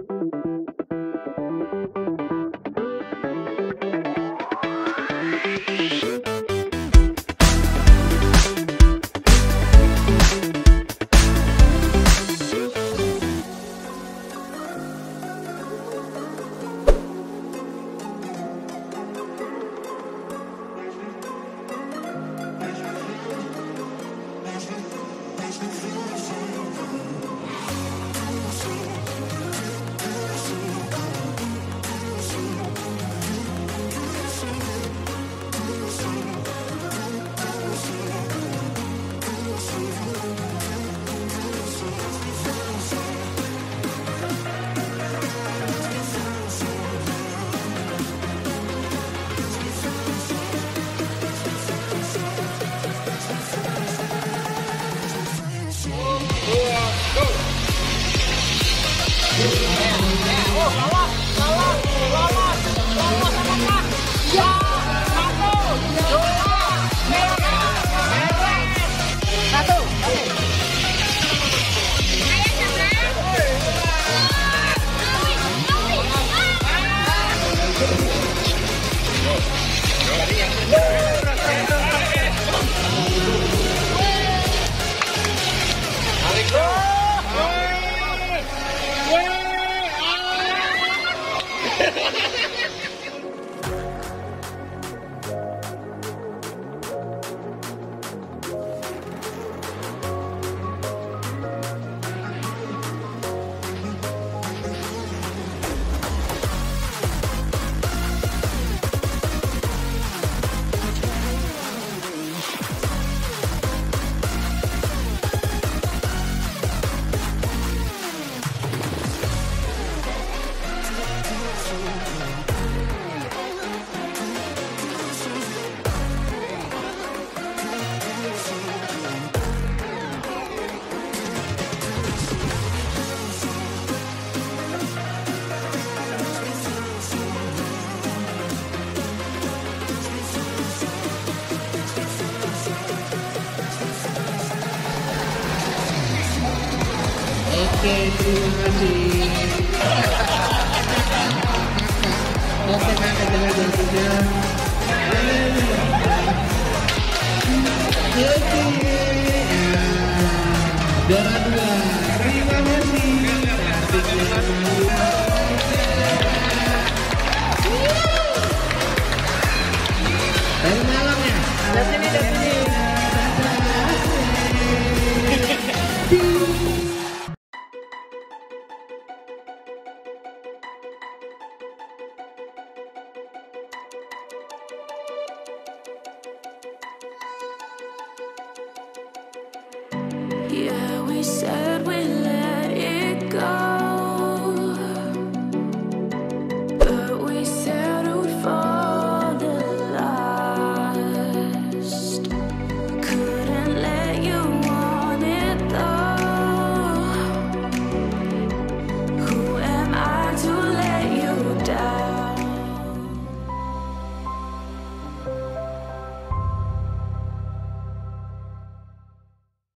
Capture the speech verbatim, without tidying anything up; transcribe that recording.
Oke, terima kasih. Oke, kakak jangan jatuhnya. Oke, juara dua. Terima kasih. Dari malam ya. Dari sini, dari sini. Yeah, we said we let it go, but we settled for the last. Couldn't let you want it though. Who am I to let you down?